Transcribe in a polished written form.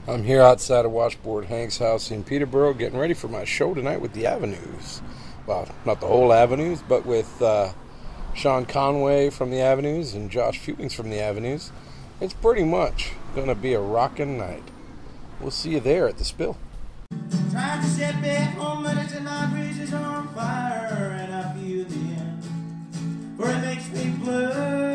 I'm here outside of Washboard Hank's house in Peterborough getting ready for my show tonight with the Avenues. Well, not the whole Avenues, but with Sean Conway from the Avenues and Josh Fewings from the Avenues. It's pretty much going to be a rockin' night. We'll see you there at the Spill. Trying to set back home, but it's not breezes on fire, and I feel the end, where it makes me blue.